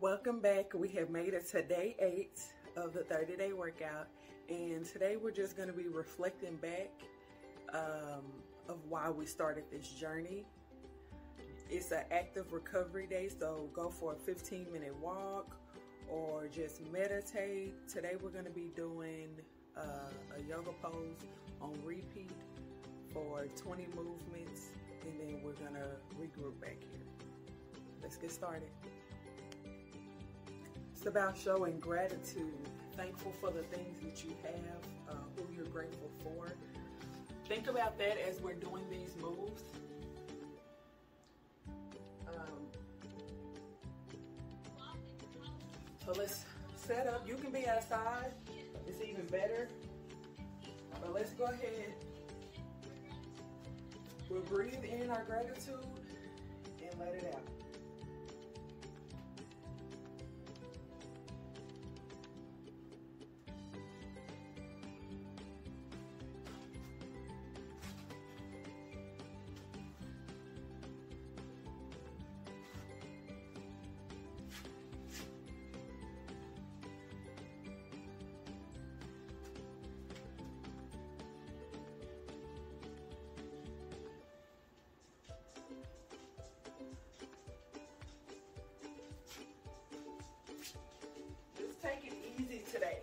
Welcome back. We have made it to day 8 of the 30-day workout, and today we're just going to be reflecting back of why we started this journey. It's an active recovery day, so go for a 15-minute walk or just meditate. Today we're going to be doing a yoga pose on repeat for 20 movements, and then we're going to regroup back here. Let's get started. It's about showing gratitude, thankful for the things that you have, who you're grateful for. Think about that as we're doing these moves. So let's set up. You can be outside. It's even better. But let's go ahead. We'll breathe in our gratitude and let it out. Take it easy today.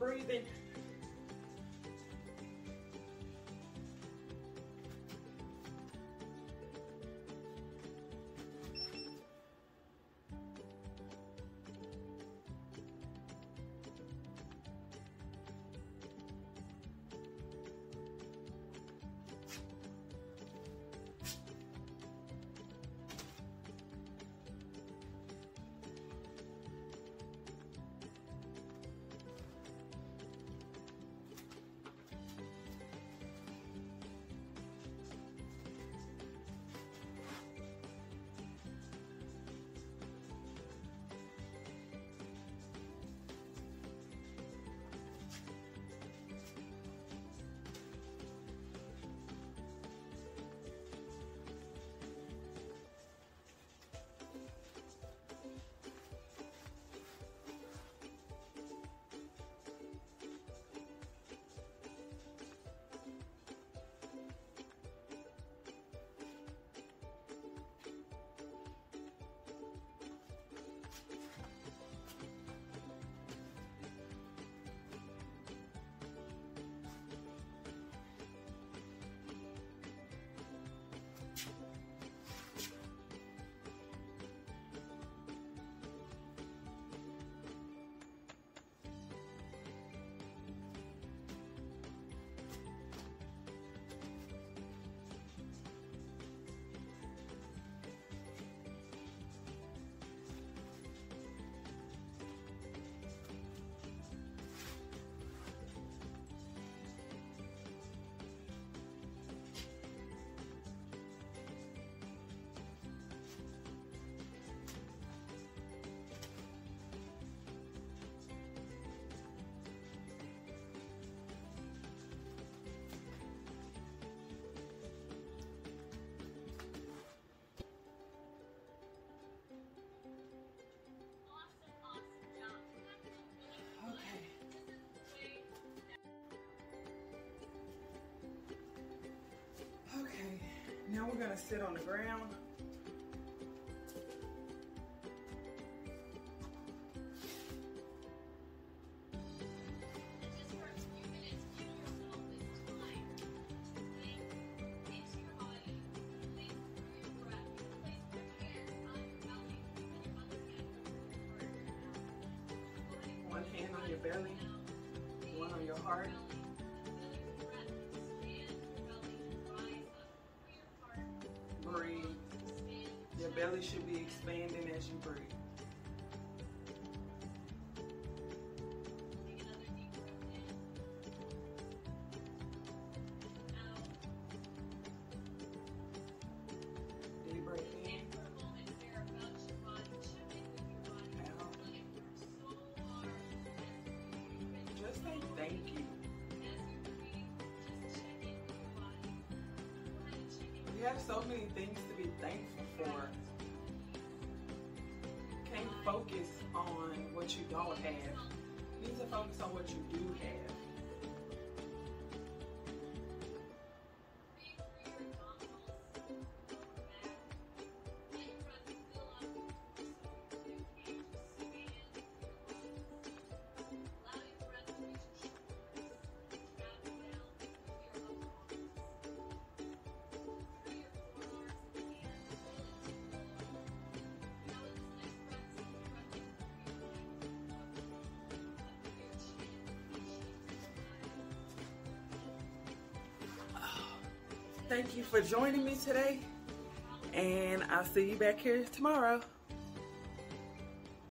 breathing. Okay, now we're gonna sit on the ground. One hand on your belly, one on your heart. Breathe. Your belly should be expanding as you breathe. Deep breath in. Out. Just say thank you. We have so many things to be thankful for. Can't focus on what you don't have. You need to focus on what you do have. Thank you for joining me today, and I'll see you back here tomorrow.